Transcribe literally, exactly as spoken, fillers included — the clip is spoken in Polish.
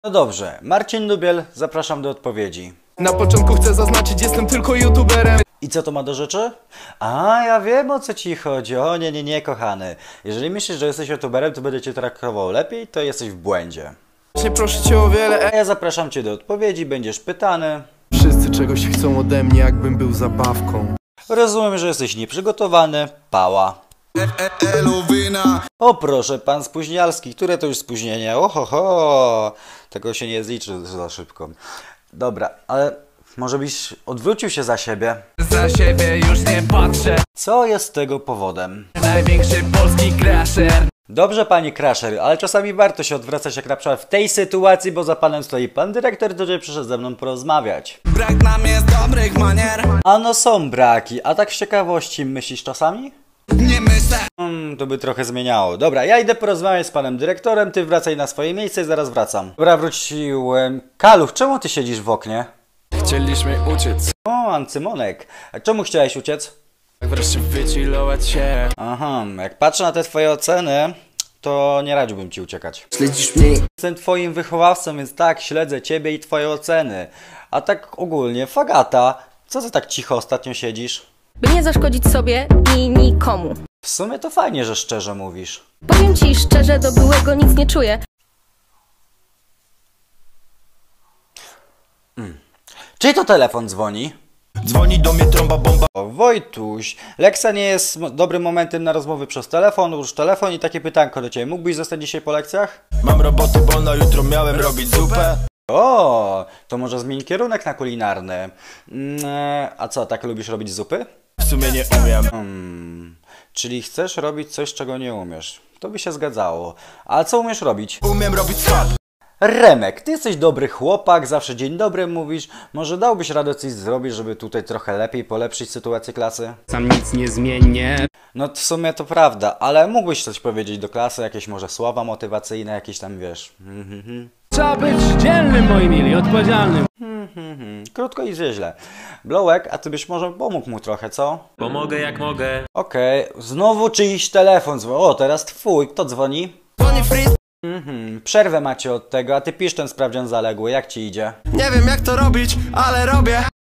No dobrze, Marcin Dubiel, zapraszam do odpowiedzi. Na początku chcę zaznaczyć, jestem tylko youtuberem. I co to ma do rzeczy? A, ja wiem, o co ci chodzi. O nie, nie, nie, kochany. Jeżeli myślisz, że jesteś youtuberem, to będę cię traktował lepiej, to jesteś w błędzie. Nie proszę cię o wiele. A ja zapraszam cię do odpowiedzi, będziesz pytany. Wszyscy czegoś chcą ode mnie, jakbym był zabawką. Rozumiem, że jesteś nieprzygotowany. Pała. O proszę, pan spóźnialski. Które to już spóźnienie? Ohoho. Tego się nie zliczy za szybko. Dobra, ale może byś odwrócił się za siebie? Za siebie już nie patrzę. Co jest tego powodem? Największy polski crasher. Dobrze, panie Crasher, ale czasami warto się odwracać jak na przykład w tej sytuacji, bo za panem stoi pan dyrektor, który przyszedł ze mną porozmawiać. Brak nam jest dobrych manier. Ano są braki, a tak z ciekawości myślisz czasami? Nie myślę. Hmm, to by trochę zmieniało. Dobra, ja idę porozmawiać z panem dyrektorem, ty wracaj na swoje miejsce i zaraz wracam. Dobra, wróciłem. Kaluch, czemu ty siedzisz w oknie? Chcieliśmy uciec, O, Ancymonek. A czemu chciałeś uciec? wreszcie wychillować się. Aha, jak patrzę na te twoje oceny, to nie radziłbym ci uciekać. Śledzisz mnie? Jestem twoim wychowawcą, więc tak, śledzę ciebie i twoje oceny. A tak ogólnie, Fagata, co ty tak cicho ostatnio siedzisz? By nie zaszkodzić sobie i nikomu. W sumie to fajnie, że szczerze mówisz. Powiem ci szczerze, do byłego nic nie czuję. Czyj to telefon dzwoni? Dzwoni do mnie trąba bomba. O, Wojtuś, Lekcja nie jest mo- dobrym momentem na rozmowy przez telefon, już telefon i takie pytanko do ciebie. Mógłbyś zostać dzisiaj po lekcjach? Mam roboty, bo na jutro miałem robić zupę. O, to może zmień kierunek na kulinarny. Mm, e, a co, tak lubisz robić zupy? W sumie nie umiem. Hmm, czyli chcesz robić coś, czego nie umiesz. To by się zgadzało. A co umiesz robić? Umiem robić schab. Remek, ty jesteś dobry chłopak, zawsze dzień dobry mówisz. Może dałbyś radę coś zrobić, żeby tutaj trochę lepiej polepszyć sytuację klasy? Sam nic nie zmienię. No w sumie to prawda, ale mógłbyś coś powiedzieć do klasy, jakieś może słowa motywacyjne, jakieś tam wiesz. Mhm. Trzeba być dzielnym, moi mili, odpowiedzialnym. Mhm. Krótko i źle. Blowek, a ty byś może pomógł mu trochę, co? Pomogę jak mogę. Okej, znowu czyjś telefon dzwoni. O, teraz twój, kto dzwoni? Dzwoni free. Mhm. Przerwę macie od tego, a ty pisz ten sprawdzian zaległy, jak ci idzie? Nie wiem jak to robić, ale robię.